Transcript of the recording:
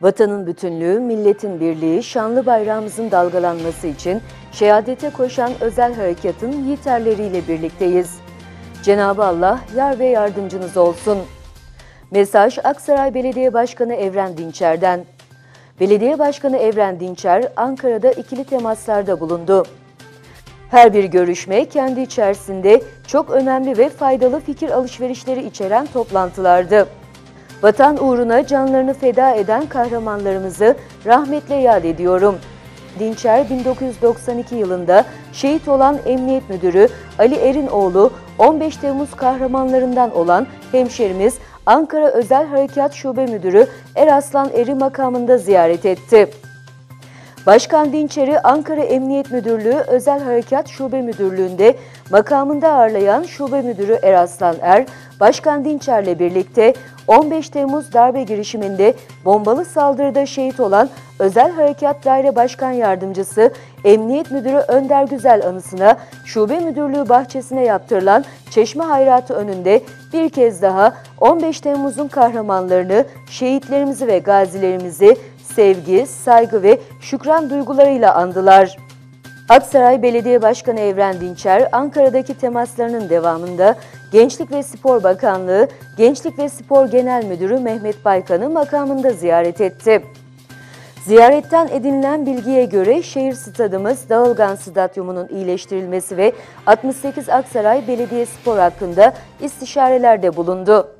Vatanın bütünlüğü, milletin birliği, şanlı bayrağımızın dalgalanması için şehadete koşan özel harekatın yiğiterleriyle birlikteyiz. Cenab-ı Allah yar ve yardımcınız olsun. Mesaj Aksaray Belediye Başkanı Evren Dinçer'den. Belediye Başkanı Evren Dinçer, Ankara'da ikili temaslarda bulundu. Her bir görüşme kendi içerisinde çok önemli ve faydalı fikir alışverişleri içeren toplantılardı. Vatan uğruna canlarını feda eden kahramanlarımızı rahmetle yad ediyorum. Dinçer, 1992 yılında şehit olan Emniyet Müdürü Ali Erinoğlu, 15 Temmuz kahramanlarından olan hemşerimiz Ankara Özel Harekat Şube Müdürü Eraslan Eri makamında ziyaret etti. Başkan Dinçer'i Ankara Emniyet Müdürlüğü Özel Harekat Şube Müdürlüğü'nde makamında ağırlayan Şube Müdürü Eraslan Er, Başkan Dinçer'le birlikte 15 Temmuz darbe girişiminde bombalı saldırıda şehit olan Özel Harekat Daire Başkan Yardımcısı Emniyet Müdürü Önder Güzel anısına Şube Müdürlüğü bahçesine yaptırılan çeşme hayratı önünde bir kez daha 15 Temmuz'un kahramanlarını, şehitlerimizi ve gazilerimizi sevgi, saygı ve şükran duygularıyla andılar. Aksaray Belediye Başkanı Evren Dinçer, Ankara'daki temaslarının devamında Gençlik ve Spor Bakanlığı, Gençlik ve Spor Genel Müdürü Mehmet Baykan'ı makamında ziyaret etti. Ziyaretten edinilen bilgiye göre şehir stadımız Dağılgan Stadyumu'nun iyileştirilmesi ve 68 Aksaray Belediye Spor hakkında istişarelerde bulundu.